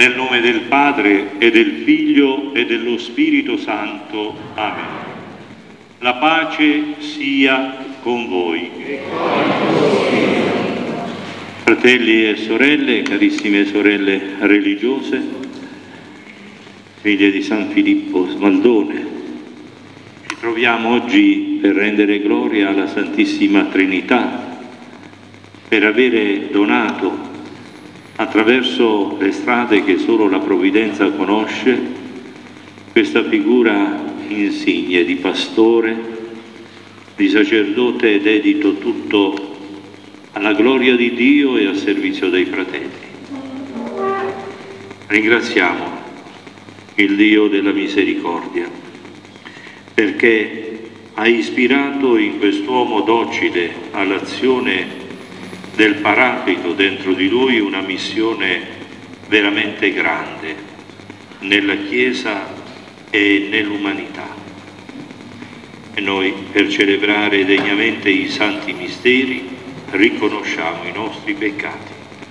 Nel nome del Padre e del Figlio e dello Spirito Santo. Amen. La pace sia con voi. Fratelli e sorelle, carissime sorelle religiose, figlie di San Filippo Smaldone, ci troviamo oggi per rendere gloria alla Santissima Trinità, per avere donato attraverso le strade che solo la provvidenza conosce questa figura insigne di pastore, di sacerdote dedito tutto alla gloria di Dio e al servizio dei fratelli. Ringraziamo il Dio della misericordia perché ha ispirato in quest'uomo docile all'azione del Paraclito dentro di lui una missione veramente grande nella Chiesa e nell'umanità. E noi, per celebrare degnamente i santi misteri, riconosciamo i nostri peccati.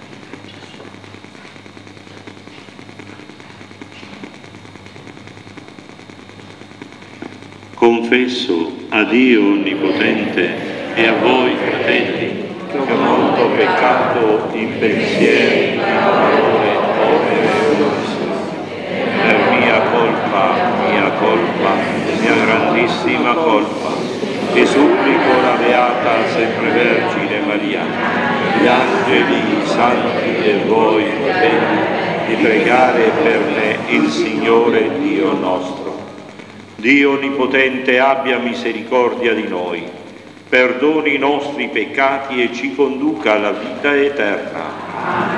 Confesso a Dio Onnipotente e a voi, fratelli, che ho molto peccato in pensieri, in parole, opere e omissioni. Per mia colpa, mia grandissima colpa. Vi supplico la Beata Sempre Vergine Maria, gli angeli, i santi e voi, fratelli, di pregare per me il Signore Dio nostro. Dio Onnipotente abbia misericordia di noi, perdoni i nostri peccati e ci conduca alla vita eterna.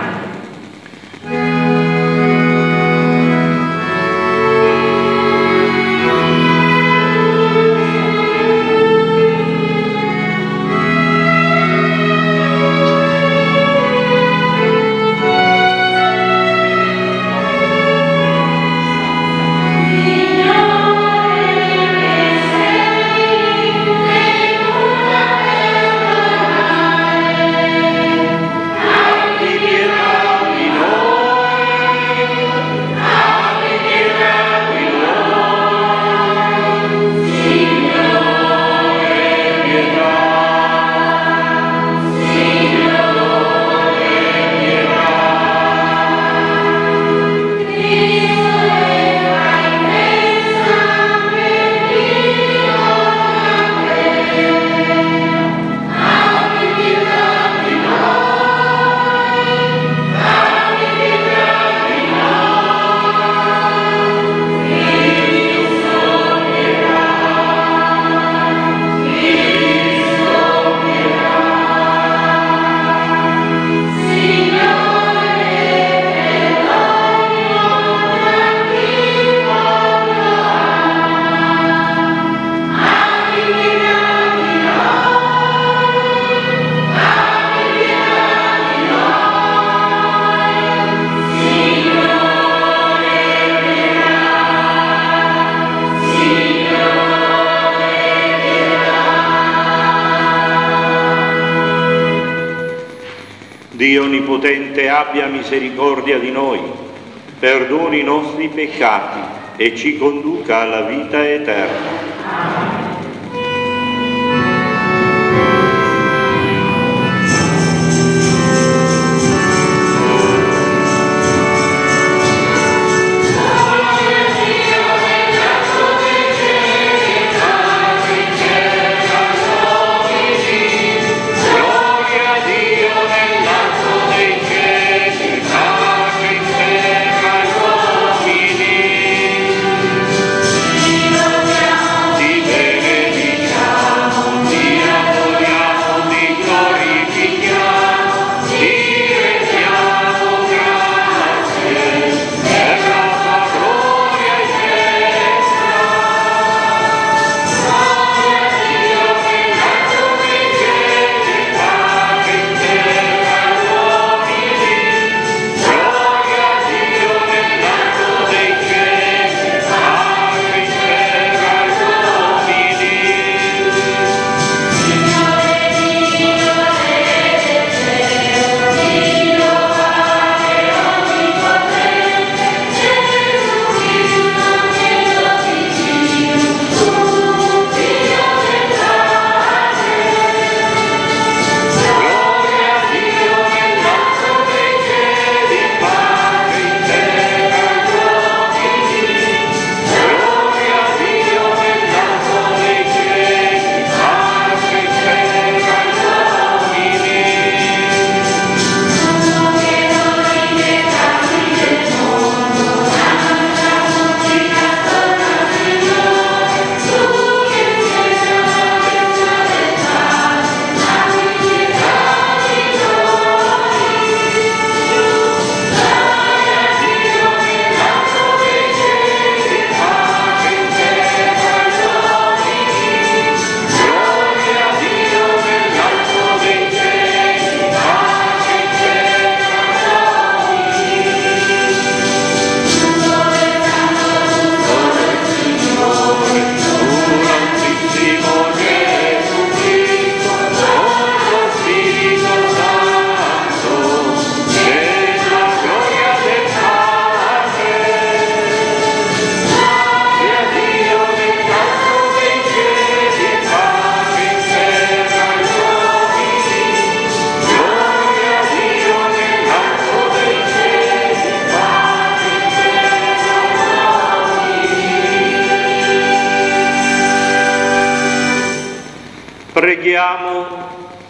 Dio Onnipotente abbia misericordia di noi, perdoni i nostri peccati e ci conduca alla vita eterna. Ti Preghiamo.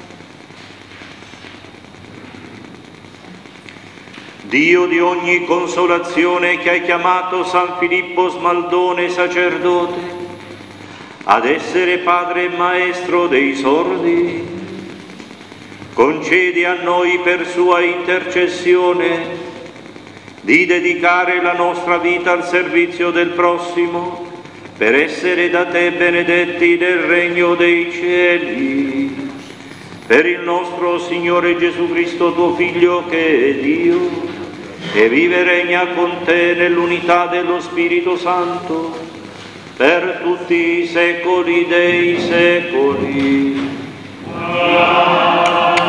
Dio di ogni consolazione, che hai chiamato San Filippo Smaldone sacerdote ad essere padre e maestro dei sordi, concedi a noi per sua intercessione di dedicare la nostra vita al servizio del prossimo, per essere da te benedetti nel regno dei cieli. Per il nostro Signore Gesù Cristo, tuo Figlio, che è Dio, e vive e regna con te nell'unità dello Spirito Santo, per tutti i secoli dei secoli. Amen.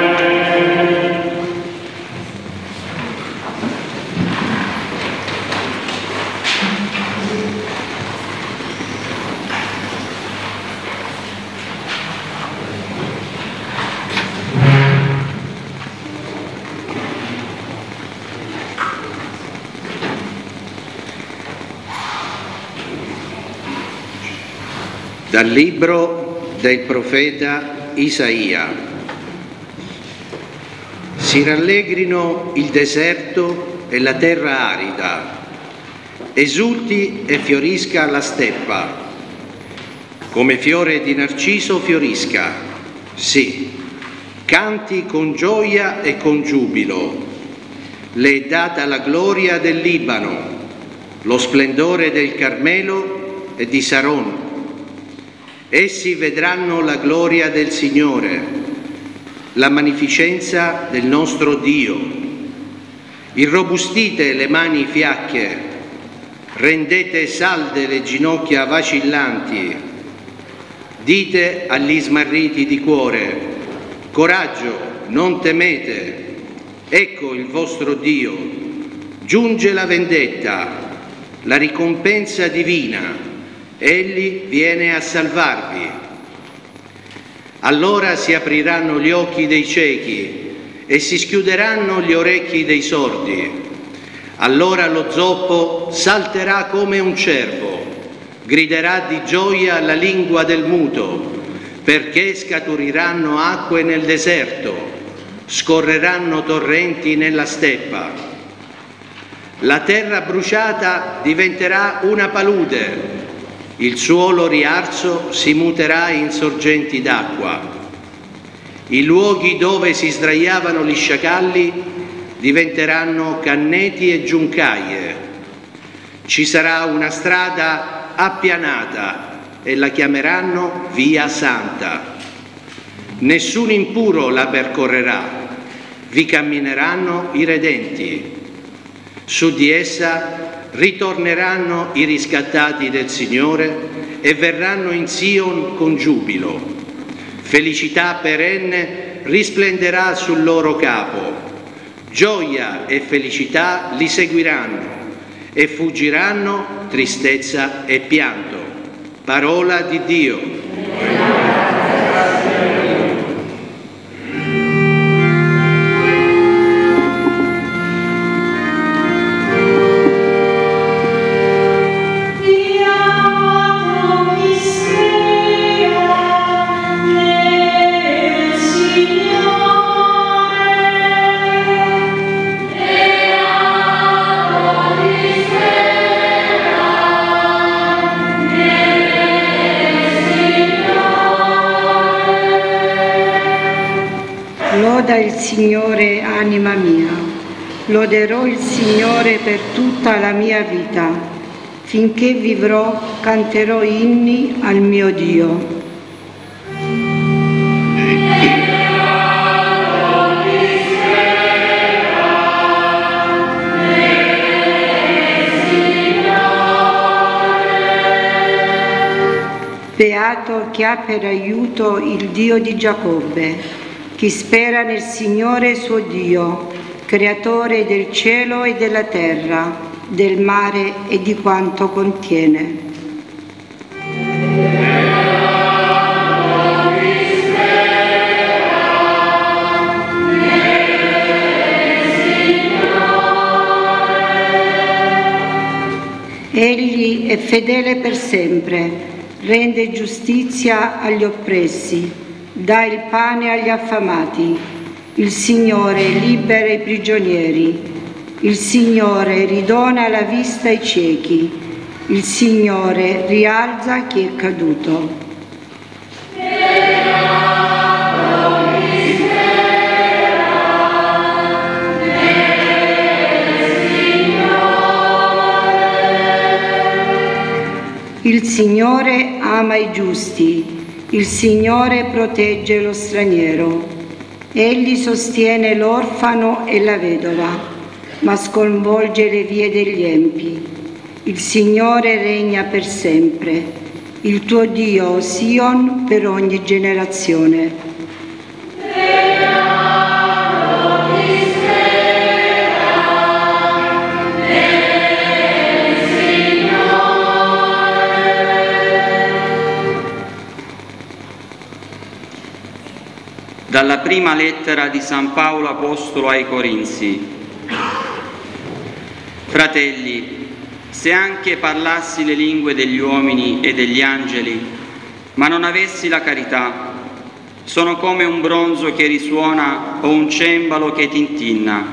Dal libro del profeta Isaia. Si rallegrino il deserto e la terra arida, esulti e fiorisca la steppa, come fiore di narciso fiorisca, sì, canti con gioia e con giubilo. Le è data la gloria del Libano, lo splendore del Carmelo e di Saron. Essi vedranno la gloria del Signore, la magnificenza del nostro Dio. Irrobustite le mani fiacche, rendete salde le ginocchia vacillanti. Dite agli smarriti di cuore: coraggio, non temete, ecco il vostro Dio. Giunge la vendetta, la ricompensa divina. Egli viene a salvarvi. Allora si apriranno gli occhi dei ciechi e si schiuderanno gli orecchi dei sordi. Allora lo zoppo salterà come un cervo, griderà di gioia la lingua del muto, perché scaturiranno acque nel deserto, scorreranno torrenti nella steppa. La terra bruciata diventerà una palude, il suolo riarso si muterà in sorgenti d'acqua. I luoghi dove si sdraiavano gli sciacalli diventeranno canneti e giuncaie. Ci sarà una strada appianata e la chiameranno Via Santa. Nessun impuro la percorrerà, vi cammineranno i redenti. Su di essa ritorneranno i riscattati del Signore e verranno in Sion con giubilo. Felicità perenne risplenderà sul loro capo. Gioia e felicità li seguiranno e fuggiranno tristezza e pianto. Parola di Dio. Loda il Signore, anima mia. Loderò il Signore per tutta la mia vita. Finché vivrò, canterò inni al mio Dio. Beato chi ha per aiuto il Dio di Giacobbe, chi spera nel Signore suo Dio, creatore del cielo e della terra, del mare e di quanto contiene. Egli è fedele per sempre, rende giustizia agli oppressi, dà il pane agli affamati. Il Signore libera i prigionieri. Il Signore ridona la vista ai ciechi. Il Signore rialza chi è caduto. Il Signore ama i giusti, il Signore protegge lo straniero. Egli sostiene l'orfano e la vedova, ma sconvolge le vie degli empi. Il Signore regna per sempre, il tuo Dio, o Sion, per ogni generazione. Dalla prima lettera di San Paolo Apostolo ai Corinzi. Fratelli, se anche parlassi le lingue degli uomini e degli angeli, ma non avessi la carità, sono come un bronzo che risuona o un cembalo che tintinna.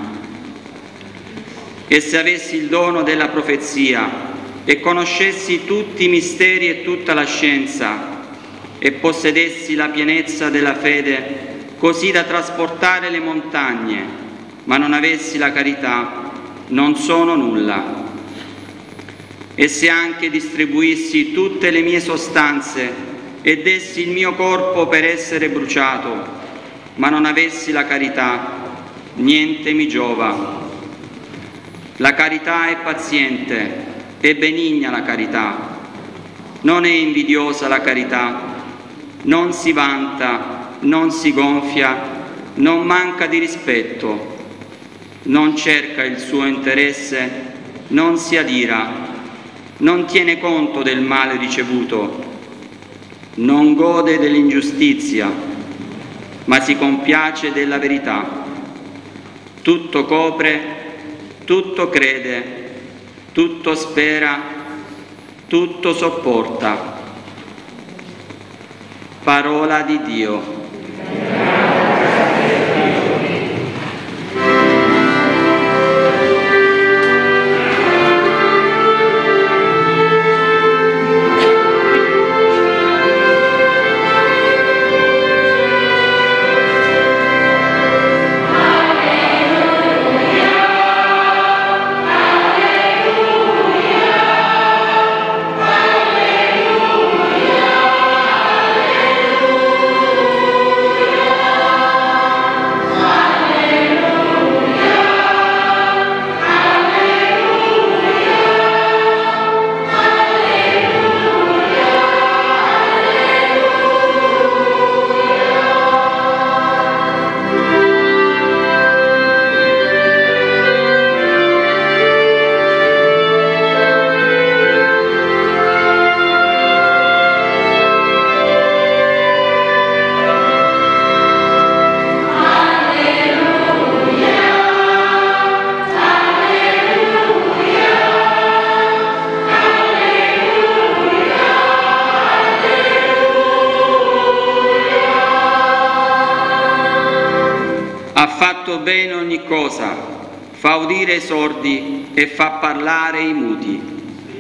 E se avessi il dono della profezia e conoscessi tutti i misteri e tutta la scienza e possedessi la pienezza della fede, così da trasportare le montagne, ma non avessi la carità, non sono nulla. E se anche distribuissi tutte le mie sostanze e dessi il mio corpo per essere bruciato, ma non avessi la carità, niente mi giova. La carità è paziente, è benigna la carità, non è invidiosa la carità, non si vanta, non si gonfia, non manca di rispetto, non cerca il suo interesse, non si adira, non tiene conto del male ricevuto, non gode dell'ingiustizia, ma si compiace della verità. Tutto copre, tutto crede, tutto spera, tutto sopporta. Parola di Dio. Bene ogni cosa, fa udire i sordi e fa parlare i muti.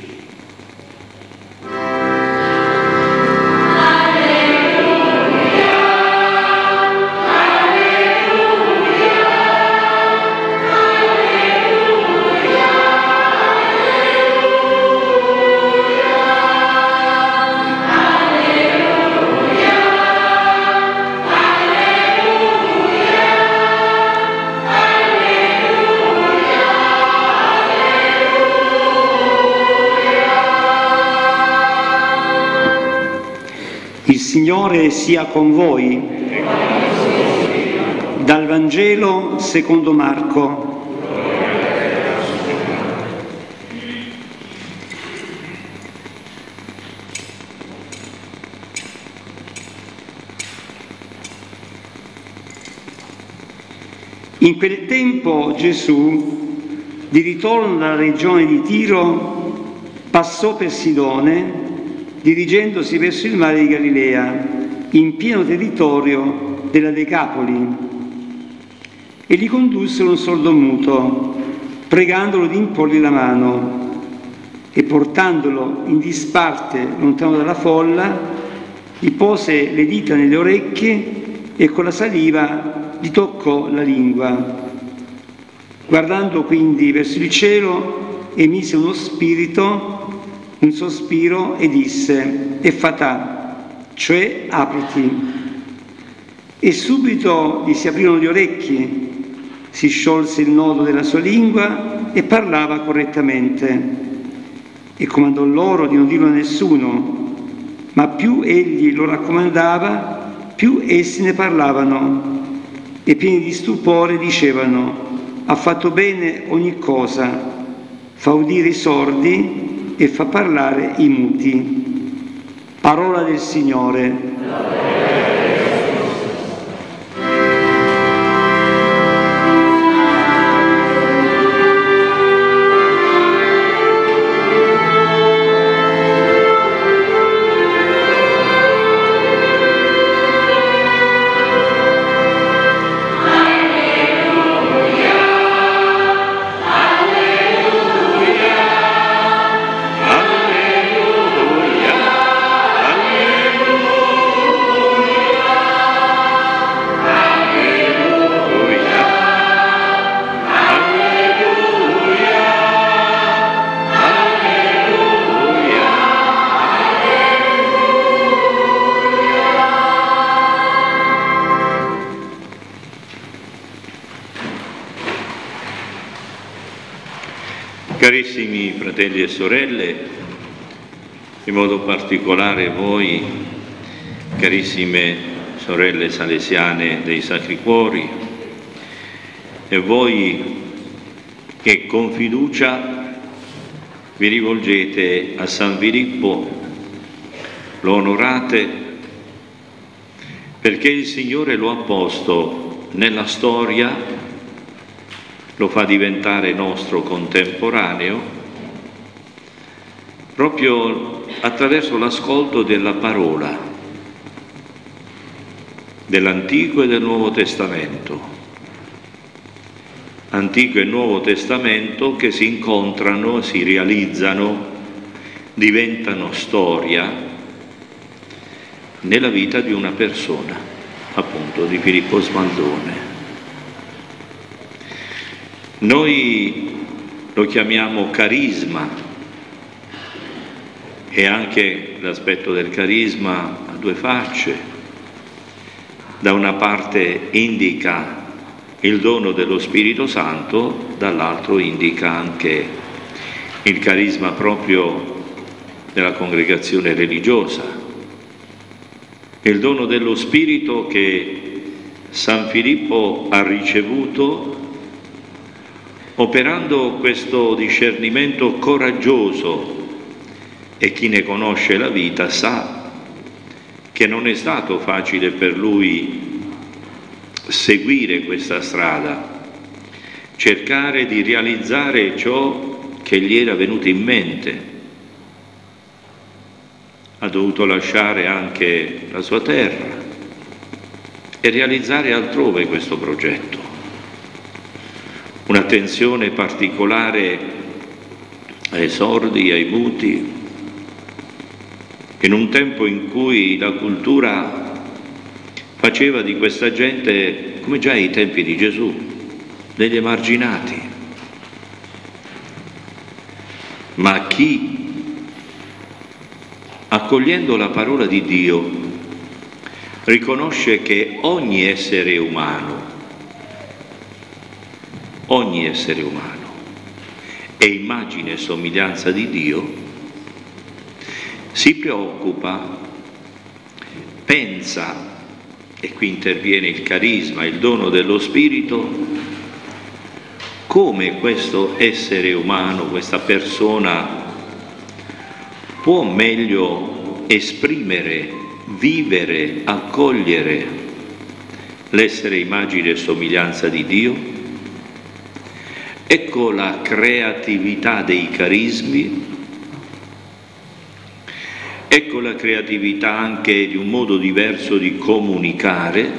Il Signore sia con voi. Dal Vangelo secondo Marco. In quel tempo Gesù, di ritorno dalla regione di Tiro, passò per Sidone, dirigendosi verso il mare di Galilea, in pieno territorio della Decapoli, e gli condussero un sordomuto, pregandolo di imporgli la mano, e portandolo in disparte lontano dalla folla, gli pose le dita nelle orecchie e con la saliva gli toccò la lingua. Guardando quindi verso il cielo, emise un sospiro e disse: Effatà, cioè apriti. E subito gli si aprirono gli orecchi, si sciolse il nodo della sua lingua e parlava correttamente. E comandò loro di non dirlo a nessuno, ma più egli lo raccomandava, più essi ne parlavano, e pieni di stupore dicevano: ha fatto bene ogni cosa, fa udire i sordi e fa parlare i muti. Parola del Signore. Carissimi fratelli e sorelle, in modo particolare voi, carissime sorelle salesiane dei Sacri Cuori, e voi che con fiducia vi rivolgete a San Filippo, lo onorate perché il Signore lo ha posto nella storia, lo fa diventare nostro contemporaneo, proprio attraverso l'ascolto della parola dell'Antico e del Nuovo Testamento. Antico e Nuovo Testamento che si incontrano, si realizzano, diventano storia nella vita di una persona, appunto di Filippo Smaldone. Noi lo chiamiamo carisma, e anche l'aspetto del carisma ha due facce. Da una parte indica il dono dello Spirito Santo, dall'altro indica anche il carisma proprio della congregazione religiosa. Il dono dello Spirito che San Filippo ha ricevuto operando questo discernimento coraggioso, e chi ne conosce la vita sa che non è stato facile per lui seguire questa strada, cercare di realizzare ciò che gli era venuto in mente. Ha dovuto lasciare anche la sua terra e realizzare altrove questo progetto. Un'attenzione particolare ai sordi, ai muti, in un tempo in cui la cultura faceva di questa gente, come già ai tempi di Gesù, degli emarginati. Ma chi, accogliendo la parola di Dio, riconosce che ogni essere umano è immagine e somiglianza di Dio, si preoccupa, pensa, e qui interviene il carisma, il dono dello Spirito, come questo essere umano, questa persona, può meglio esprimere, vivere, accogliere l'essere immagine e somiglianza di Dio. Ecco la creatività dei carismi, Ecco la creatività anche di un modo diverso di comunicare,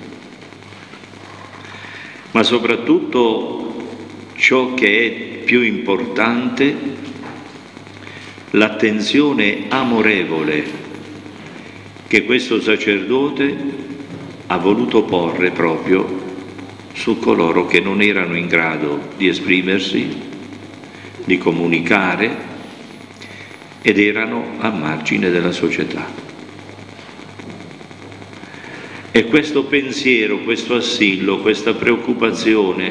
ma soprattutto ciò che è più importante, l'attenzione amorevole che questo sacerdote ha voluto porre proprio su coloro che non erano in grado di esprimersi, di comunicare ed erano a margine della società. E questo pensiero, questo assillo, questa preoccupazione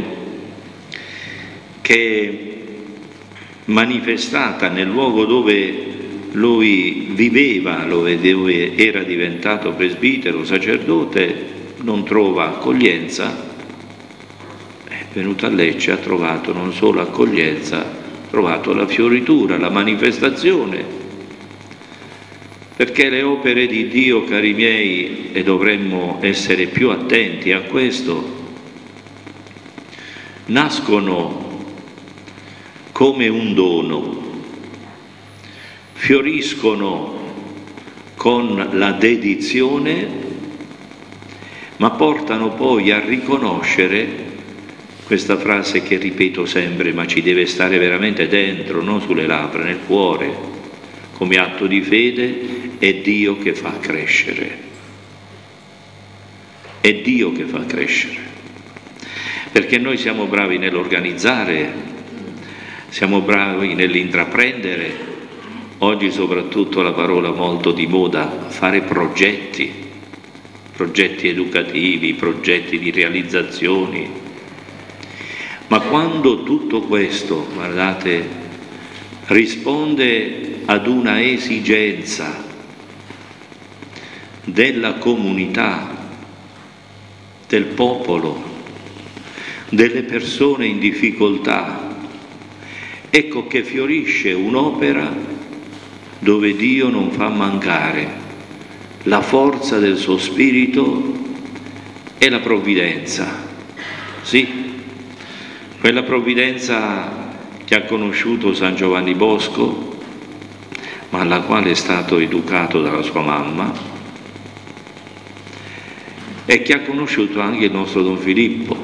che manifestata nel luogo dove lui viveva, dove era diventato presbitero, sacerdote, non trova accoglienza, è venuto a Lecce, ha trovato non solo accoglienza, ha trovato la fioritura, la manifestazione, perché le opere di Dio, cari miei, e dovremmo essere più attenti a questo, nascono come un dono, fioriscono con la dedizione, ma portano poi a riconoscere questa frase che ripeto sempre, ma ci deve stare veramente dentro, non sulle labbra, nel cuore, come atto di fede: è Dio che fa crescere. È Dio che fa crescere. Perché noi siamo bravi nell'organizzare, siamo bravi nell'intraprendere, oggi soprattutto la parola molto di moda, fare progetti educativi, progetti di realizzazioni. Ma quando tutto questo, guardate, risponde ad una esigenza della comunità, del popolo, delle persone in difficoltà, ecco che fiorisce un'opera dove Dio non fa mancare la forza del suo spirito e la provvidenza. Sì, quella provvidenza che ha conosciuto San Giovanni Bosco, ma alla quale è stato educato dalla sua mamma, e che ha conosciuto anche il nostro Don Filippo,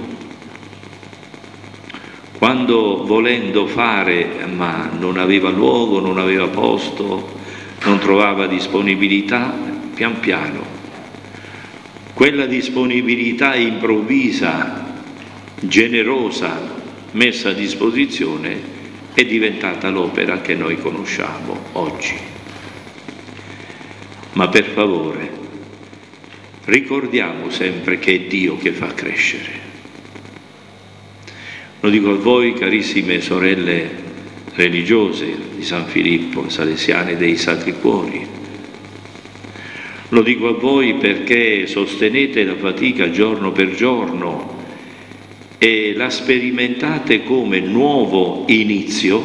quando volendo fare, ma non aveva luogo, non aveva posto, non trovava disponibilità, pian piano quella disponibilità improvvisa, generosa, messa a disposizione è diventata l'opera che noi conosciamo oggi. Ma per favore, ricordiamo sempre che è Dio che fa crescere. Lo dico a voi, carissime sorelle religiose di San Filippo, salesiane dei Sacri Cuori. Lo dico a voi perché sostenete la fatica giorno per giorno e la sperimentate come nuovo inizio,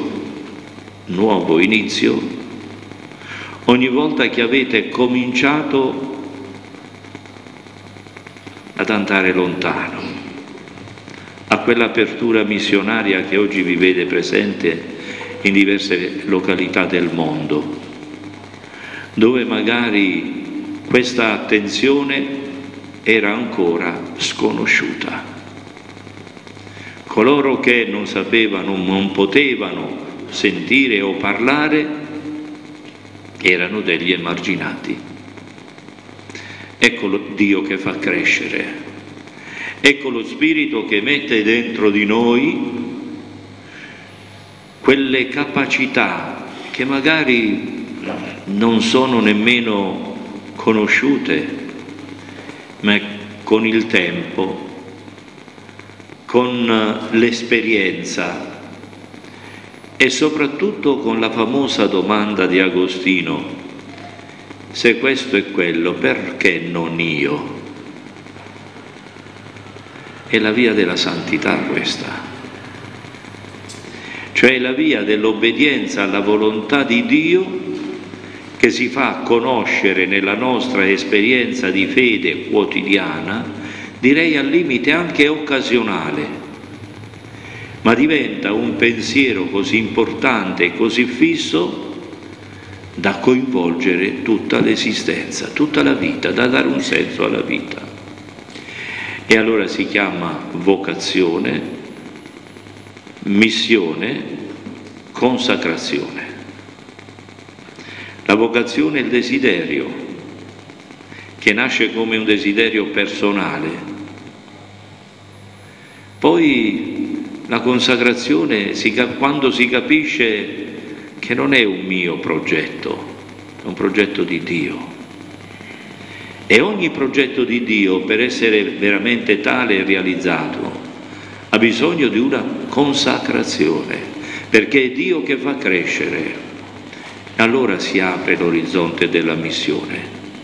ogni volta che avete cominciato ad andare lontano, a quell'apertura missionaria che oggi vi vede presente in diverse località del mondo, dove magari questa attenzione era ancora sconosciuta. Coloro che non sapevano, non potevano sentire o parlare erano degli emarginati. Ecco Dio che fa crescere, ecco lo Spirito che mette dentro di noi quelle capacità che magari non sono nemmeno conosciute, ma con il tempo, con l'esperienza e soprattutto con la famosa domanda di Agostino: se questo è quello, perché non io? È la via della santità questa, cioè la via dell'obbedienza alla volontà di Dio che si fa conoscere nella nostra esperienza di fede quotidiana, direi al limite anche occasionale, ma diventa un pensiero così importante e così fisso da coinvolgere tutta l'esistenza, tutta la vita, da dare un senso alla vita. E allora si chiama vocazione, missione, consacrazione. La vocazione è il desiderio, che nasce come un desiderio personale. Poi la consacrazione, quando si capisce che non è un mio progetto, è un progetto di Dio. E ogni progetto di Dio, per essere veramente tale e realizzato, ha bisogno di una consacrazione, perché è Dio che fa crescere. Allora si apre l'orizzonte della missione.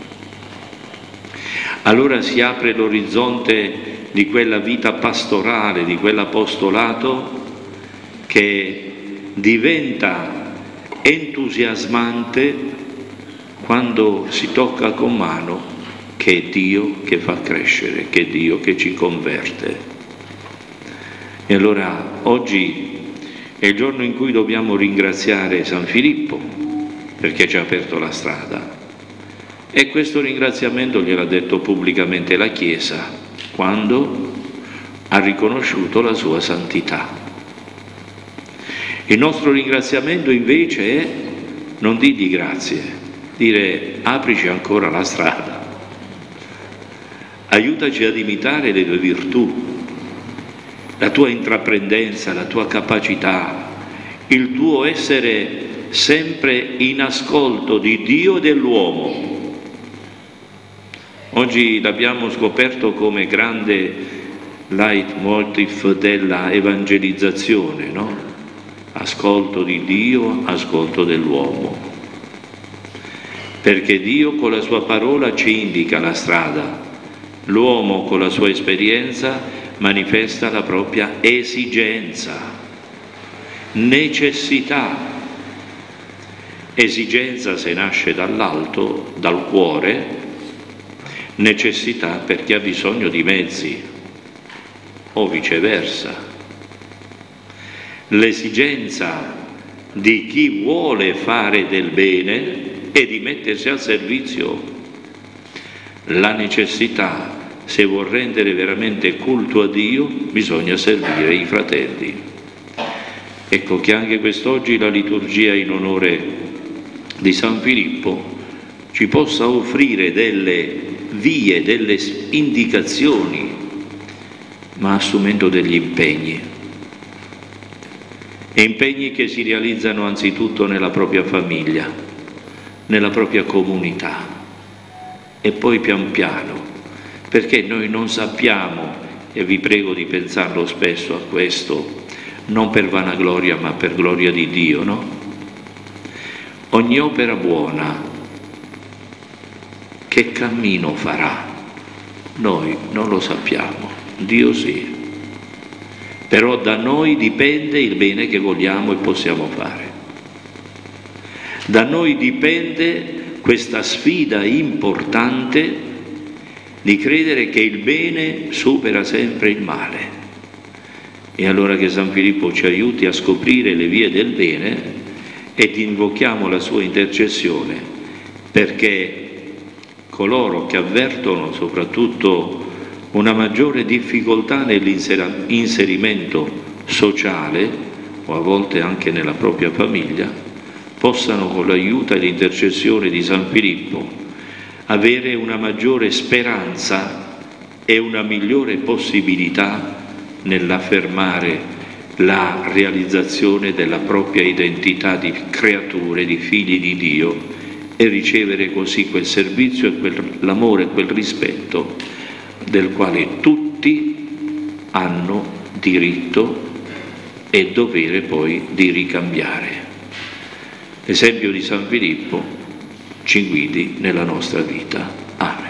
Allora si apre l'orizzonte di quella vita pastorale, di quell'apostolato che diventa entusiasmante quando si tocca con mano che è Dio che fa crescere, che è Dio che ci converte. E allora oggi è il giorno in cui dobbiamo ringraziare San Filippo perché ci ha aperto la strada, e questo ringraziamento gliel'ha detto pubblicamente la Chiesa quando ha riconosciuto la sua santità. Il nostro ringraziamento invece è non dirgli grazie, dire aprici ancora la strada, aiutaci ad imitare le tue virtù, la tua intraprendenza, la tua capacità, il tuo essere sempre in ascolto di Dio e dell'uomo. Oggi l'abbiamo scoperto come grande leitmotiv della evangelizzazione, no? Ascolto di Dio, ascolto dell'uomo. Perché Dio con la sua parola ci indica la strada, l'uomo con la sua esperienza manifesta la propria esigenza, necessità. Esigenza se nasce dall'alto, dal cuore, necessità perché ha bisogno di mezzi, o viceversa. L'esigenza di chi vuole fare del bene è di mettersi al servizio. La necessità, se vuol rendere veramente culto a Dio, bisogna servire i fratelli. Ecco che anche quest'oggi la liturgia in onore di San Filippo ci possa offrire delle vie, delle indicazioni, ma assumendo degli impegni. E impegni che si realizzano anzitutto nella propria famiglia, nella propria comunità, e poi pian piano, perché noi non sappiamo, e vi prego di pensarlo spesso a questo, non per vanagloria ma per gloria di Dio, no? Ogni opera buona, che cammino farà? Noi non lo sappiamo, Dio sì. Però da noi dipende il bene che vogliamo e possiamo fare. Da noi dipende questa sfida importante di credere che il bene supera sempre il male. E allora che San Filippo ci aiuti a scoprire le vie del bene, ed invochiamo la sua intercessione perché coloro che avvertono soprattutto una maggiore difficoltà nell'inserimento sociale o a volte anche nella propria famiglia possano, con l'aiuto e l'intercessione di San Filippo, avere una maggiore speranza e una migliore possibilità nell'affermare la realizzazione della propria identità di creature, di figli di Dio, e ricevere così quel servizio e l'amore e quel rispetto del quale tutti hanno diritto e dovere poi di ricambiare. L'esempio di San Filippo ci guidi nella nostra vita. Amen.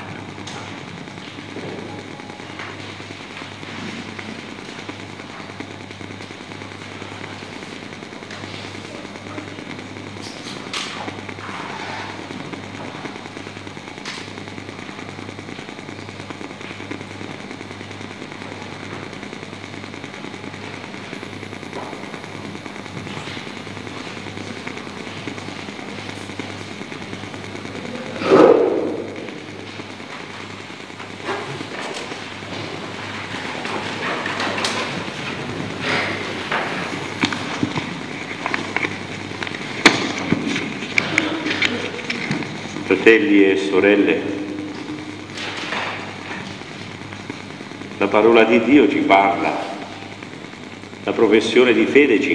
Fratelli e sorelle, la parola di Dio ci parla, la professione di fede ci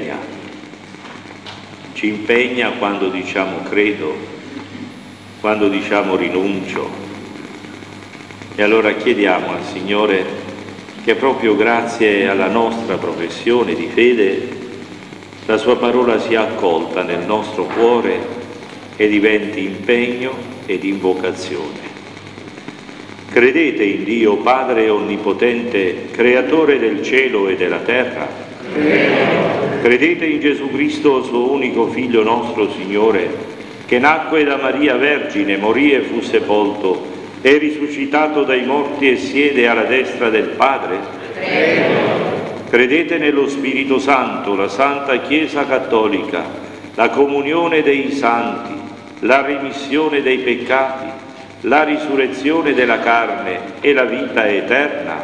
impegna quando diciamo credo, quando diciamo rinuncio. E allora chiediamo al Signore che proprio grazie alla nostra professione di fede la sua parola sia accolta nel nostro cuore e diventi impegno ed invocazione. Credete in Dio Padre Onnipotente, Creatore del cielo e della terra? Credete in Gesù Cristo, suo unico Figlio nostro Signore, che nacque da Maria Vergine, morì e fu sepolto, è risuscitato dai morti e siede alla destra del Padre? Credete nello Spirito Santo, la Santa Chiesa Cattolica, la comunione dei santi, la remissione dei peccati, la risurrezione della carne e la vita eterna?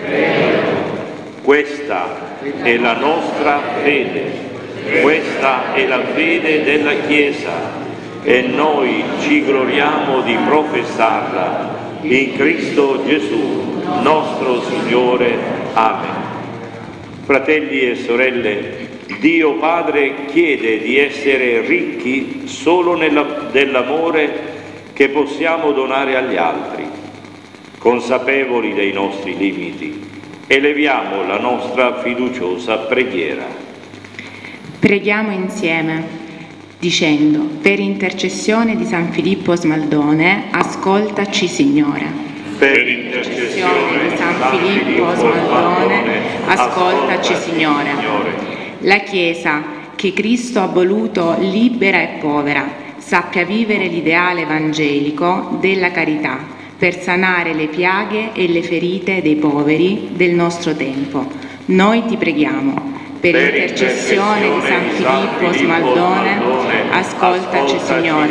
Questa è la nostra fede, questa è la fede della Chiesa e noi ci gloriamo di professarla in Cristo Gesù, nostro Signore. Amen. Fratelli e sorelle, Dio Padre chiede di essere ricchi solo dell'amore che possiamo donare agli altri. Consapevoli dei nostri limiti, eleviamo la nostra fiduciosa preghiera. Preghiamo insieme, dicendo: per intercessione di San Filippo Smaldone, ascoltaci Signore. Per intercessione di San Filippo Smaldone, ascoltaci Signore. La Chiesa, che Cristo ha voluto libera e povera, sappia vivere l'ideale evangelico della carità per sanare le piaghe e le ferite dei poveri del nostro tempo. Noi ti preghiamo. Per intercessione di San Filippo Smaldone, ascoltaci Signore.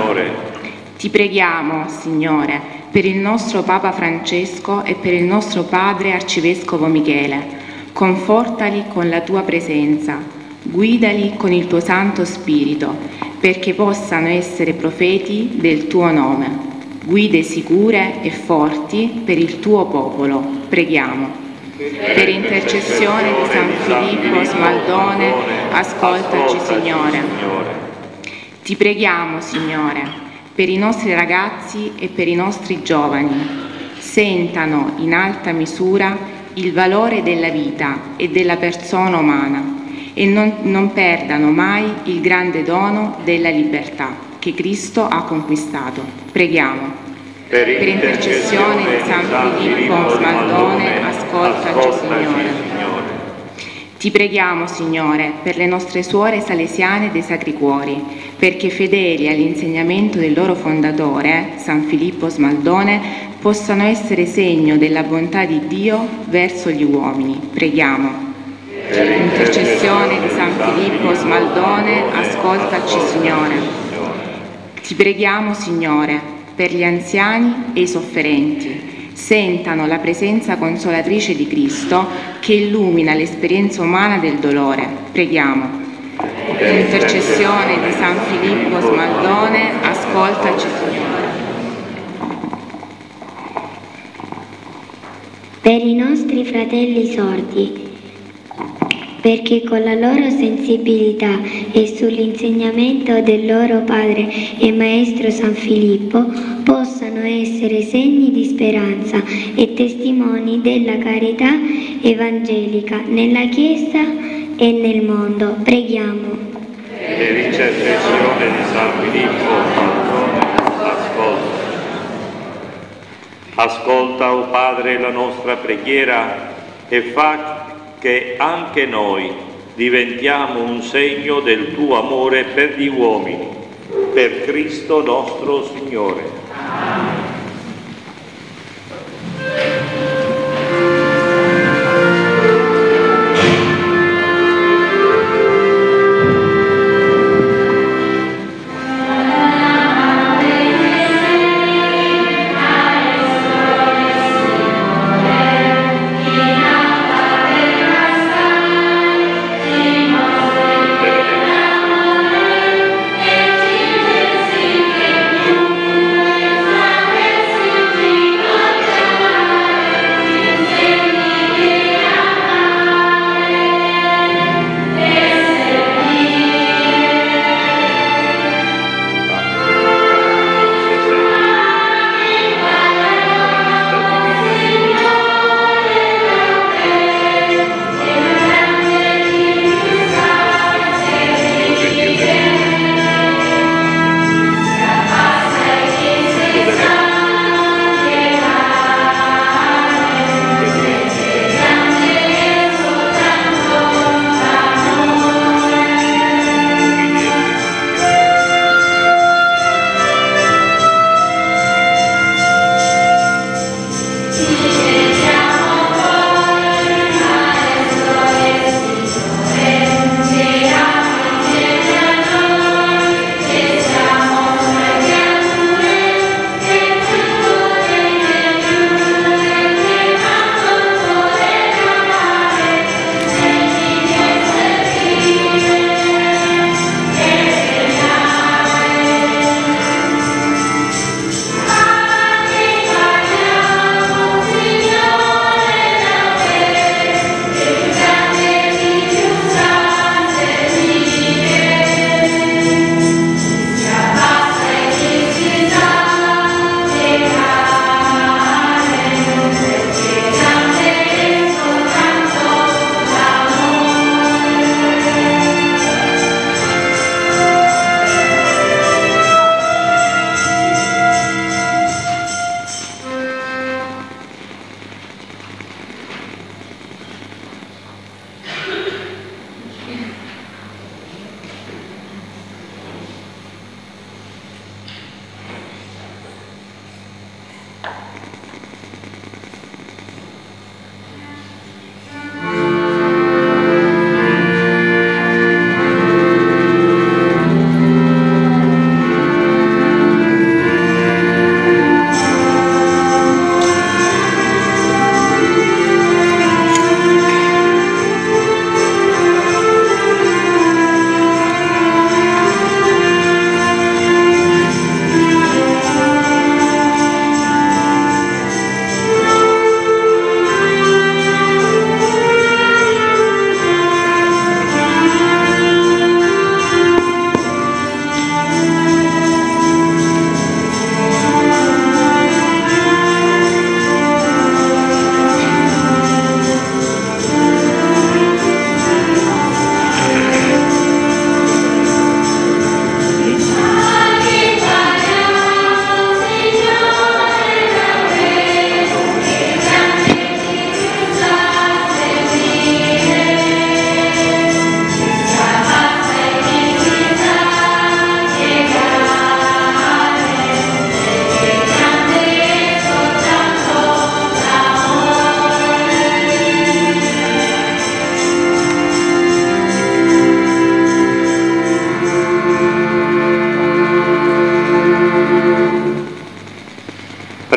Ti preghiamo, Signore, per il nostro Papa Francesco e per il nostro Padre Arcivescovo Michele. Confortali con la tua presenza, guidali con il tuo Santo Spirito, perché possano essere profeti del tuo nome, guide sicure e forti per il tuo popolo. Preghiamo. Per intercessione di San Filippo Smaldone, ascoltaci Signore. Ti preghiamo, Signore, per i nostri ragazzi e per i nostri giovani, sentano in alta misura il valore della vita e della persona umana e non perdano mai il grande dono della libertà che Cristo ha conquistato. Preghiamo. Per intercessione di San Filippo Smaldone, ascoltaci Signore. Ti preghiamo, Signore, per le nostre suore salesiane dei Sacri Cuori, perché fedeli all'insegnamento del loro fondatore, San Filippo Smaldone, possano essere segno della bontà di Dio verso gli uomini. Preghiamo. Per intercessione di San Filippo Smaldone, ascoltaci Signore. Ti preghiamo, Signore, per gli anziani e i sofferenti. Sentano la presenza consolatrice di Cristo che illumina l'esperienza umana del dolore. Preghiamo. Per intercessione di San Filippo Smaldone, ascoltaci Signore. Per i nostri fratelli sordi, perché con la loro sensibilità e sull'insegnamento del loro padre e maestro San Filippo possano essere segni di speranza e testimoni della carità evangelica nella Chiesa e nel mondo. Preghiamo. Per intercessione di San Filippo, ascolta. Ascolta, o Padre, la nostra preghiera e fa che anche noi diventiamo un segno del tuo amore per gli uomini, per Cristo nostro Signore.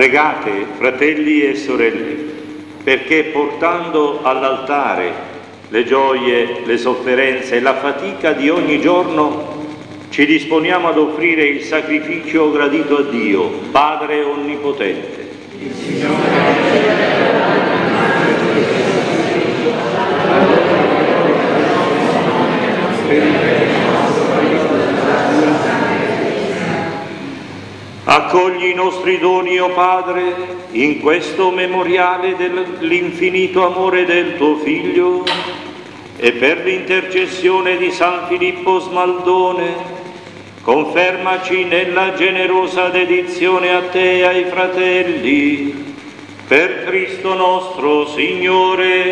Pregate, fratelli e sorelle, perché portando all'altare le gioie, le sofferenze e la fatica di ogni giorno, ci disponiamo ad offrire il sacrificio gradito a Dio, Padre Onnipotente. Accogli i nostri doni, o Padre, in questo memoriale dell'infinito amore del tuo Figlio, e per l'intercessione di San Filippo Smaldone, confermaci nella generosa dedizione a te e ai fratelli, per Cristo nostro Signore.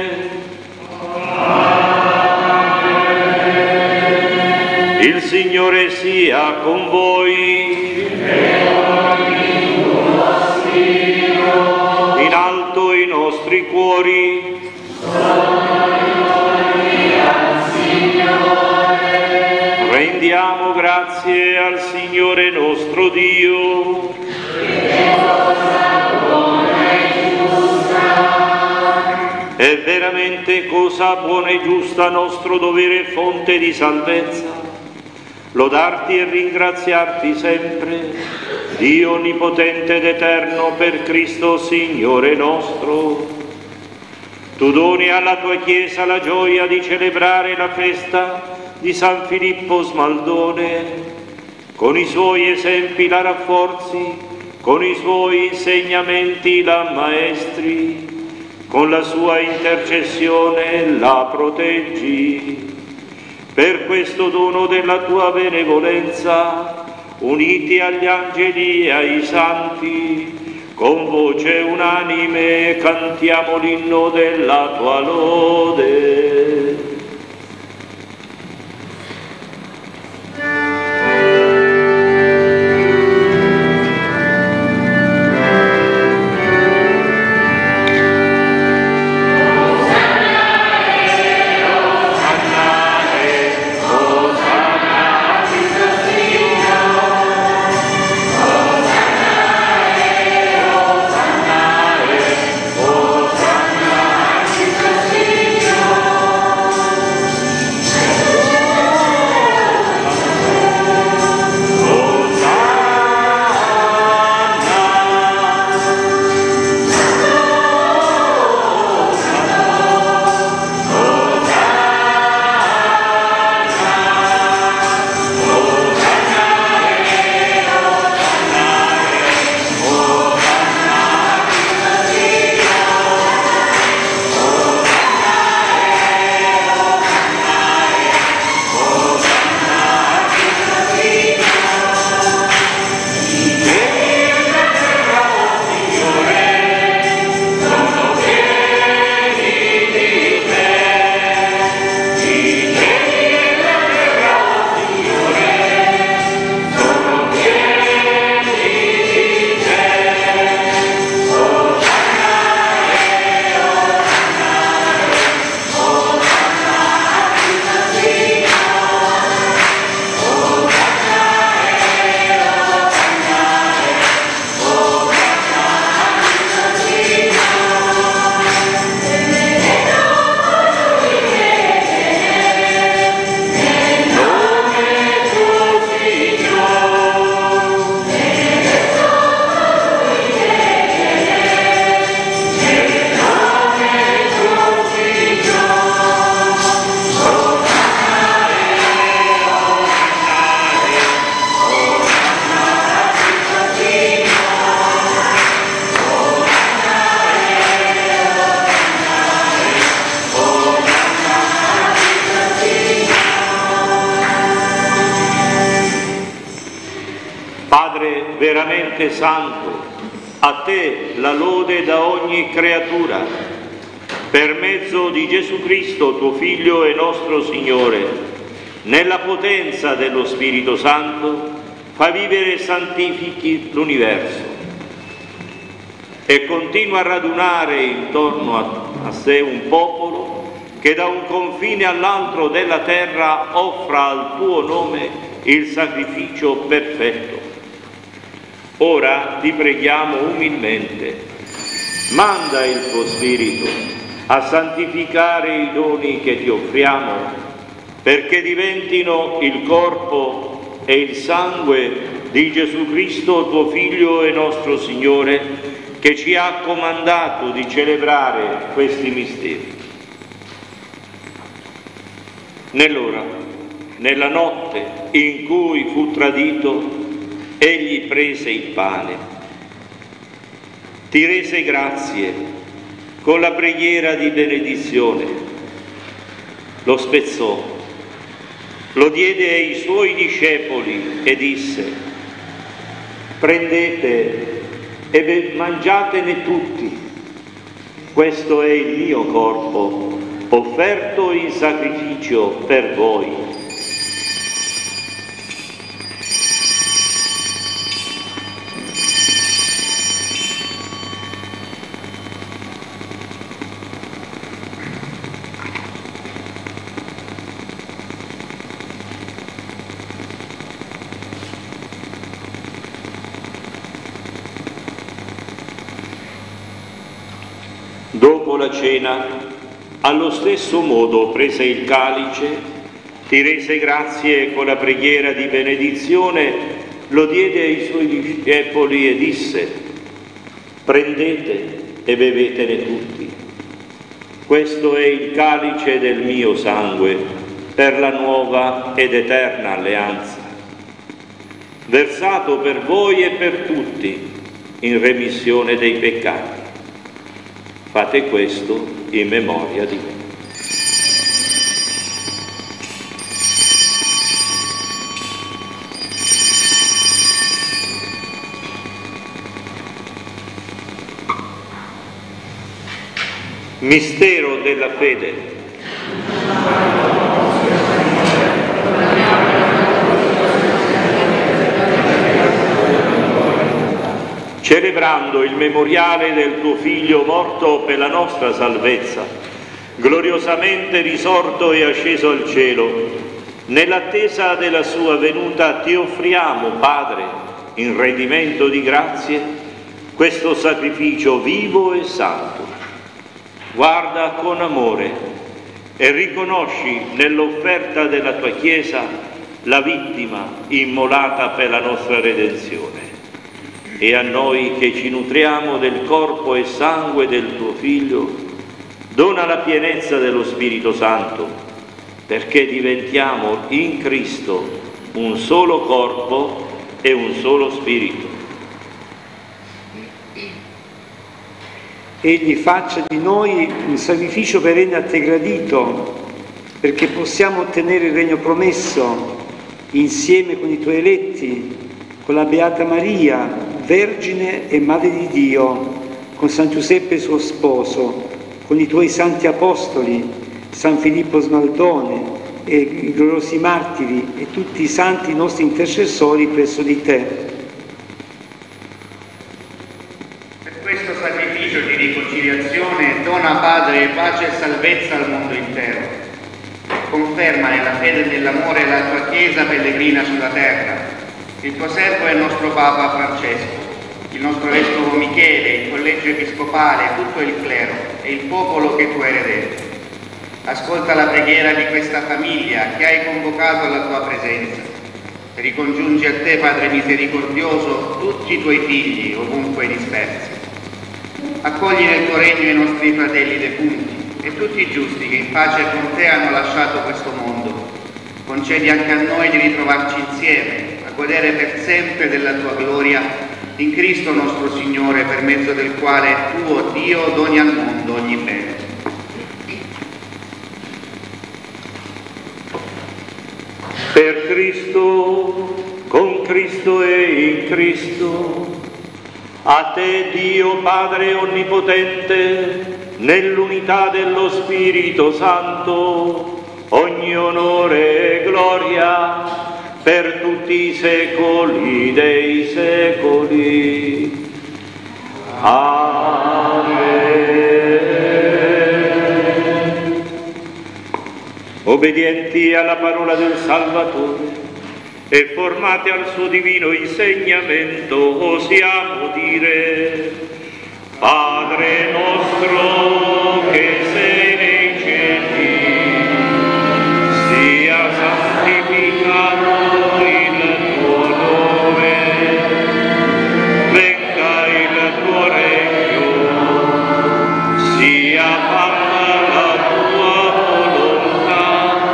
Amen. Il Signore sia con voi. In alto i nostri cuori. Rendiamo grazie al Signore nostro Dio. È veramente cosa buona e giusta, nostro dovere e fonte di salvezza, lodarti e ringraziarti sempre, Dio onnipotente ed eterno, per Cristo Signore nostro. Tu doni alla tua Chiesa la gioia di celebrare la festa di San Filippo Smaldone, con i suoi esempi la rafforzi, con i suoi insegnamenti la maestri, con la sua intercessione la proteggi. Per questo dono della tua benevolenza, uniti agli angeli e ai santi, con voce unanime cantiamo l'inno della tua lode. Veramente santo, a te la lode da ogni creatura, per mezzo di Gesù Cristo, tuo Figlio e nostro Signore, nella potenza dello Spirito Santo, fa vivere e santifichi l'universo e continua a radunare intorno a sé un popolo che da un confine all'altro della terra offra al tuo nome il sacrificio perfetto. Ora ti preghiamo umilmente, manda il tuo Spirito a santificare i doni che ti offriamo, perché diventino il corpo e il sangue di Gesù Cristo, tuo Figlio e nostro Signore, che ci ha comandato di celebrare questi misteri. Nell'ora, nella notte in cui fu tradito, egli prese il pane, ti rese grazie con la preghiera di benedizione, lo spezzò, lo diede ai suoi discepoli e disse: prendete e mangiatene tutti, questo è il mio corpo, offerto in sacrificio per voi. Dopo la cena, allo stesso modo prese il calice, ti rese grazie con la preghiera di benedizione, lo diede ai suoi discepoli e disse: prendete e bevetene tutti. Questo è il calice del mio sangue per la nuova ed eterna alleanza, versato per voi e per tutti in remissione dei peccati. Fate questo in memoria di me. Mistero della fede. Celebrando il memoriale del tuo Figlio morto per la nostra salvezza, gloriosamente risorto e asceso al cielo, nell'attesa della sua venuta ti offriamo, Padre, in rendimento di grazie, questo sacrificio vivo e santo. Guarda con amore e riconosci nell'offerta della tua Chiesa la vittima immolata per la nostra redenzione. E a noi che ci nutriamo del corpo e sangue del tuo Figlio, dona la pienezza dello Spirito Santo, perché diventiamo in Cristo un solo corpo e un solo Spirito. Egli faccia di noi un sacrificio perenne a te gradito, perché possiamo ottenere il regno promesso insieme con i tuoi eletti, con la Beata Maria, Vergine e Madre di Dio, con San Giuseppe suo sposo, con i tuoi santi apostoli, San Filippo Smaldone e i gloriosi martiri e tutti i santi nostri intercessori presso di te. Per questo sacrificio di riconciliazione dona, Padre, pace e salvezza al mondo intero. Conferma nella fede e nell'amore la tua Chiesa pellegrina sulla terra. Il tuo servo è il nostro Papa Francesco, il nostro Vescovo Michele, il Collegio Episcopale, tutto il clero e il popolo che tu hai eredito. Ascolta la preghiera di questa famiglia che hai convocato alla tua presenza. Ricongiungi a te, Padre misericordioso, tutti i tuoi figli, ovunque dispersi. Accogli nel tuo regno i nostri fratelli defunti e tutti i giusti che in pace con te hanno lasciato questo mondo. Concedi anche a noi di ritrovarci insieme, godere per sempre della tua gloria in Cristo nostro Signore, per mezzo del quale tu, o Dio, doni al mondo ogni bene. Per Cristo, con Cristo e in Cristo, a te Dio Padre Onnipotente, nell'unità dello Spirito Santo, ogni onore e gloria per tutti i secoli dei secoli. Amen. Obbedienti alla parola del Salvatore, e formati al suo divino insegnamento osiamo dire: Padre nostro che sei nei cieli, sia santificato il tuo nome, venga il tuo regno, sia fatta la tua volontà,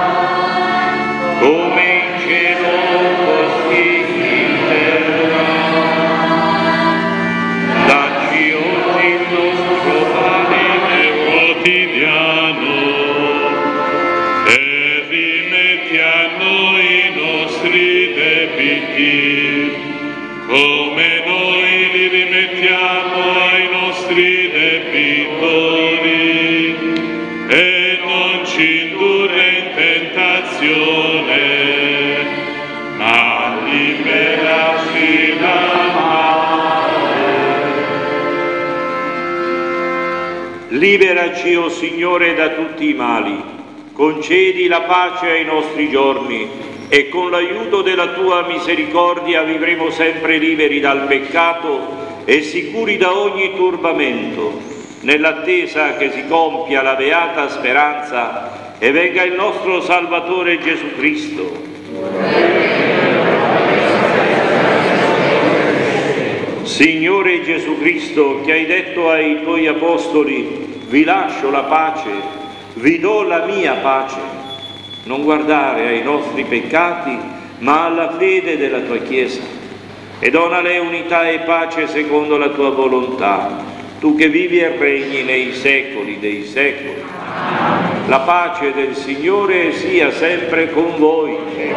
come in cielo così in terra. Dacci oggi il nostro pane quotidiano e rimetti a noi i nostri debiti, come noi li rimettiamo ai nostri debitori, e non ci indurre in tentazione, ma liberaci dal male. Liberaci, o Signore, da tutti i mali, concedi la pace ai nostri giorni, e con l'aiuto della tua misericordia vivremo sempre liberi dal peccato e sicuri da ogni turbamento, nell'attesa che si compia la beata speranza e venga il nostro Salvatore Gesù Cristo. Signore Gesù Cristo, che hai detto ai tuoi apostoli: vi lascio la pace, vi do la mia pace, non guardare ai nostri peccati, ma alla fede della tua Chiesa, e donale unità e pace secondo la tua volontà, tu che vivi e regni nei secoli dei secoli. La pace del Signore sia sempre con voi.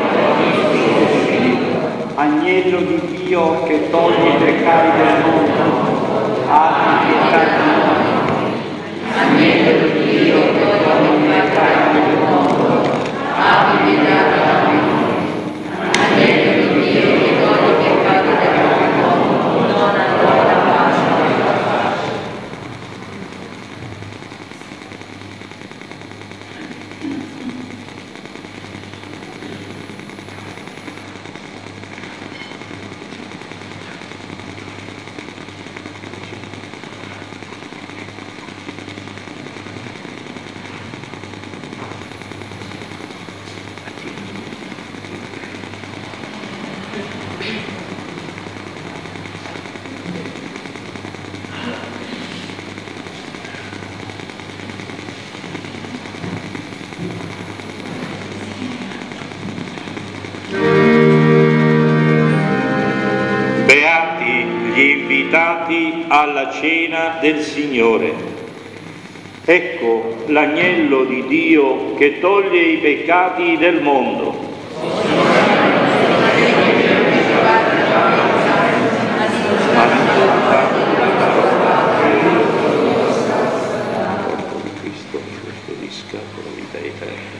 Agnello di Dio che toglie i peccati del mondo, abbi pietà di noi. Agnello di Dio che toglie i peccati del mondo, abbi pietà di noi. Agnello di Dio che toglie i peccati del mondo, dona loro la pace. Alla cena del Signore. Ecco l'agnello di Dio che toglie i peccati del mondo. Cristo mi custodisca con la vita eterna.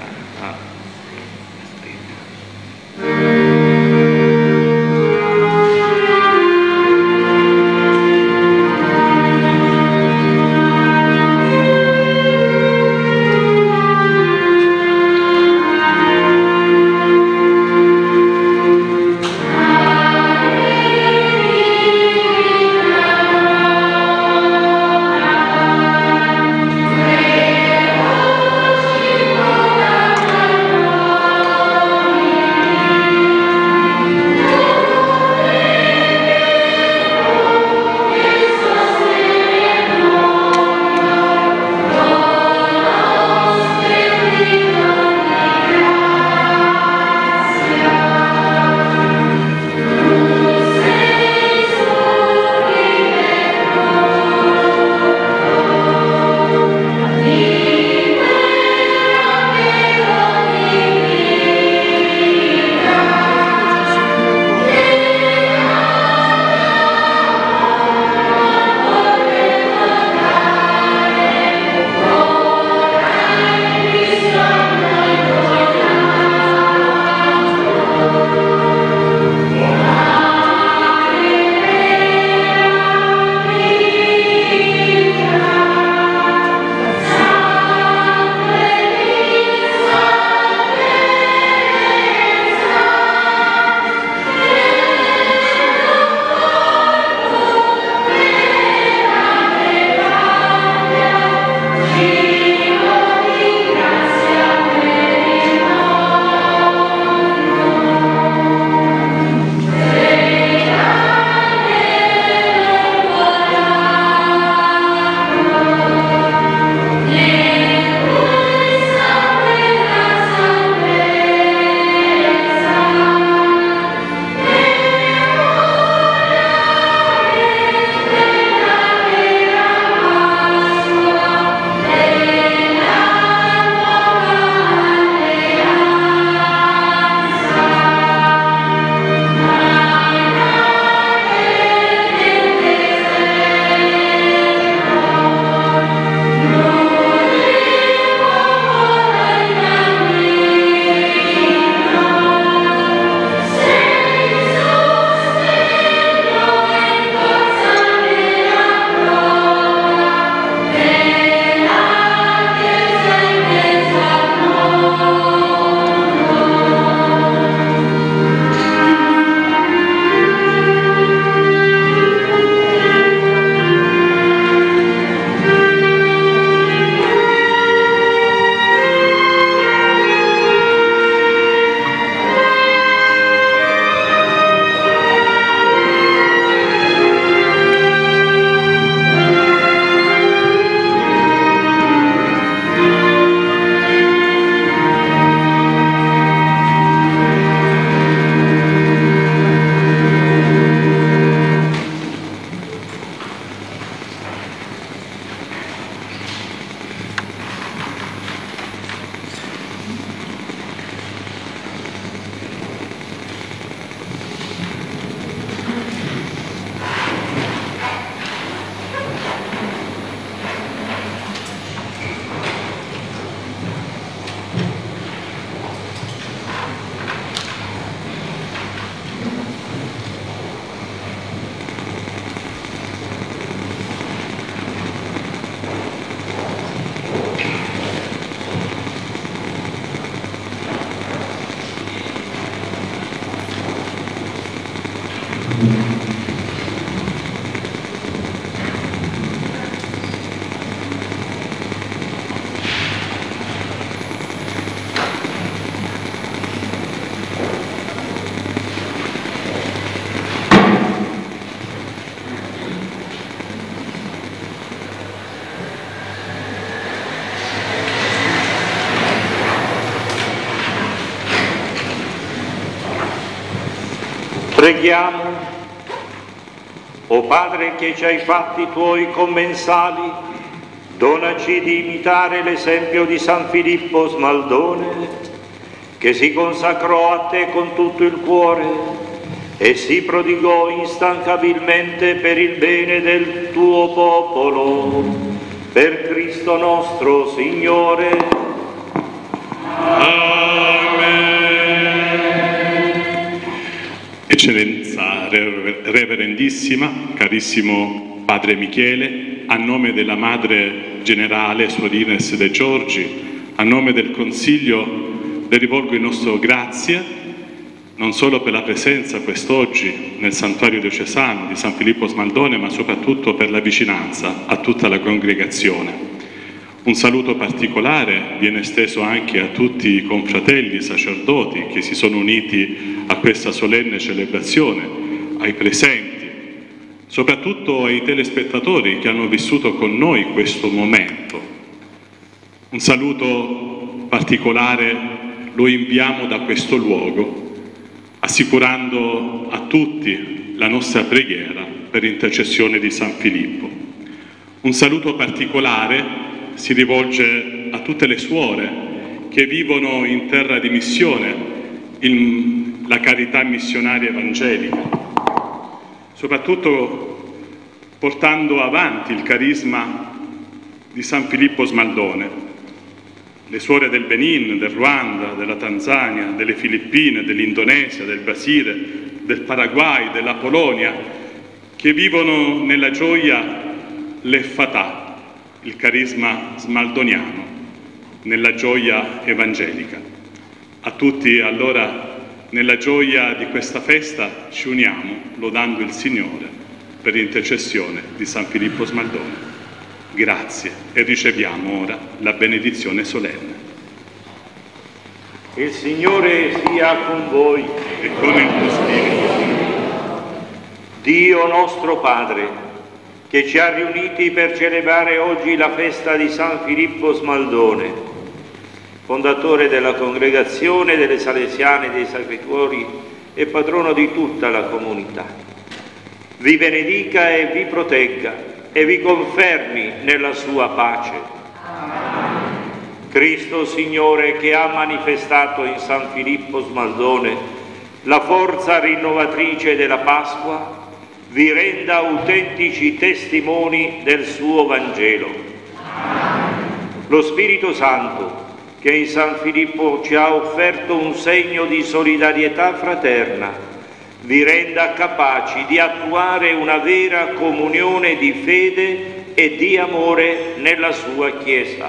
Preghiamo. O Padre che ci hai fatti i tuoi commensali, donaci di imitare l'esempio di San Filippo Smaldone, che si consacrò a te con tutto il cuore e si prodigò instancabilmente per il bene del tuo popolo. Per Cristo nostro Signore. Amen. Eccellenza Reverendissima, carissimo Padre Michele, a nome della Madre Generale Suorines De Giorgi, a nome del Consiglio, le rivolgo il nostro grazie, non solo per la presenza quest'oggi nel Santuario Diocesano di San Filippo Smaldone, ma soprattutto per la vicinanza a tutta la congregazione. Un saluto particolare viene esteso anche a tutti i confratelli sacerdoti che si sono uniti a questa solenne celebrazione, ai presenti, soprattutto ai telespettatori che hanno vissuto con noi questo momento. Un saluto particolare lo inviamo da questo luogo, assicurando a tutti la nostra preghiera per intercessione di San Filippo. Un saluto particolare si rivolge a tutte le suore che vivono in terra di missione la carità missionaria evangelica, soprattutto portando avanti il carisma di San Filippo Smaldone. Le suore del Benin, del Ruanda, della Tanzania, delle Filippine, dell'Indonesia, del Brasile, del Paraguay, della Polonia, che vivono nella gioia l'Effatà, il carisma smaldoniano, nella gioia evangelica. A tutti allora nella gioia di questa festa ci uniamo lodando il Signore per intercessione di San Filippo Smaldone. Grazie e riceviamo ora la benedizione solenne. Il Signore sia con voi e con il tuo spirito. Dio nostro Padre, che ci ha riuniti per celebrare oggi la festa di San Filippo Smaldone, fondatore della Congregazione delle Salesiane dei Servitori e patrono di tutta la comunità. Vi benedica e vi protegga e vi confermi nella sua pace. Cristo Signore, che ha manifestato in San Filippo Smaldone la forza rinnovatrice della Pasqua, vi renda autentici testimoni del suo Vangelo. Lo Spirito Santo, che in San Filippo ci ha offerto un segno di solidarietà fraterna, vi renda capaci di attuare una vera comunione di fede e di amore nella sua Chiesa.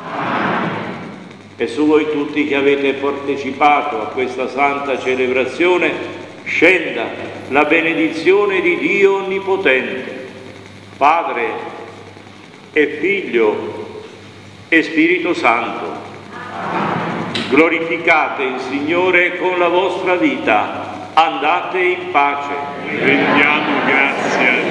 E su voi tutti che avete partecipato a questa santa celebrazione scenda la benedizione di Dio Onnipotente, Padre e Figlio e Spirito Santo. Glorificate il Signore con la vostra vita. Andate in pace. Rendiamo grazie a Dio.